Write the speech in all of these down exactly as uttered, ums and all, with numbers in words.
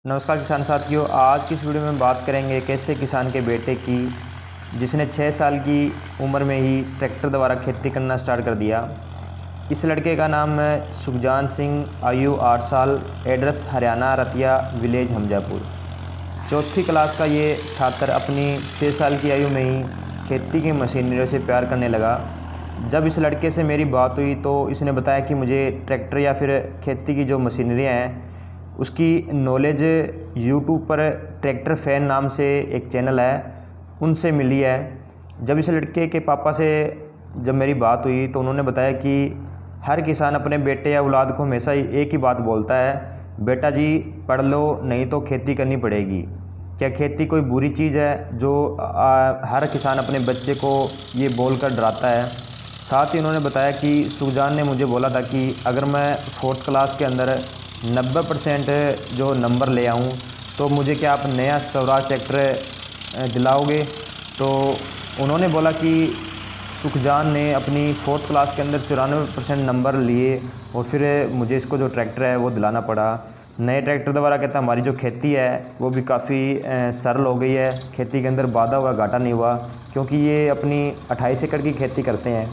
नमस्कार किसान साथियों, आज की इस वीडियो में बात करेंगे एक ऐसे किसान के बेटे की जिसने छः साल की उम्र में ही ट्रैक्टर द्वारा खेती करना स्टार्ट कर दिया। इस लड़के का नाम है सुखजान सिंह, आयु आठ साल, एड्रेस हरियाणा, रतिया विलेज हमजापुर। चौथी क्लास का ये छात्र अपनी छः साल की आयु में ही खेती की मशीनरी से प्यार करने लगा। जब इस लड़के से मेरी बात हुई तो इसने बताया कि मुझे ट्रैक्टर या फिर खेती की जो मशीनरियाँ हैं उसकी नॉलेज यूट्यूब पर ट्रैक्टर फैन नाम से एक चैनल है उनसे मिली है। जब इस लड़के के पापा से जब मेरी बात हुई तो उन्होंने बताया कि हर किसान अपने बेटे या औलाद को हमेशा ही एक ही बात बोलता है, बेटा जी पढ़ लो नहीं तो खेती करनी पड़ेगी। क्या खेती कोई बुरी चीज़ है जो आ, हर किसान अपने बच्चे को ये बोलकर डराता है। साथ ही उन्होंने बताया कि सुखजान ने मुझे बोला था कि अगर मैं फोर्थ क्लास के अंदर नब्बे परसेंट जो नंबर ले आऊँ तो मुझे क्या आप नया स्वराज ट्रैक्टर दिलाओगे। तो उन्होंने बोला कि सुखजान ने अपनी फोर्थ क्लास के अंदर चौरानवे परसेंट नंबर लिए और फिर मुझे इसको जो ट्रैक्टर है वो दिलाना पड़ा। नए ट्रैक्टर द्वारा कहता हमारी जो खेती है वो भी काफ़ी सरल हो गई है, खेती के अंदर बाधा हुआ घाटा नहीं हुआ, क्योंकि ये अपनी अट्ठाईस एकड़ की खेती करते हैं।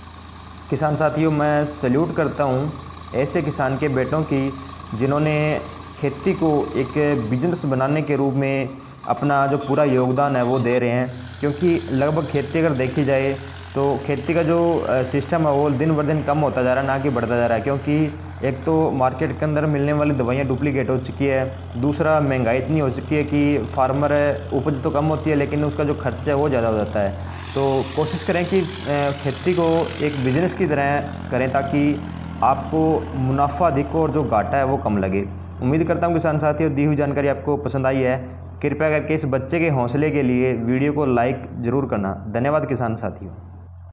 किसान साथियों, मैं सैल्यूट करता हूँ ऐसे किसान के बेटों की जिन्होंने खेती को एक बिजनेस बनाने के रूप में अपना जो पूरा योगदान है वो दे रहे हैं। क्योंकि लगभग खेती अगर देखी जाए तो खेती का जो सिस्टम है वो दिन ब दिन कम होता जा रहा है, ना कि बढ़ता जा रहा है। क्योंकि एक तो मार्केट के अंदर मिलने वाली दवाइयाँ डुप्लीकेट हो चुकी है, दूसरा महंगाई इतनी हो चुकी है कि फार्मर उपज तो कम होती है लेकिन उसका जो खर्चा है वो ज़्यादा हो जाता है। तो कोशिश करें कि खेती को एक बिज़नेस की तरह करें ताकि आपको मुनाफा अधिक हो और जो घाटा है वो कम लगे। उम्मीद करता हूँ किसान साथियों दी हुई जानकारी आपको पसंद आई है। कृपया करके इस बच्चे के हौसले के लिए वीडियो को लाइक ज़रूर करना। धन्यवाद किसान साथियों।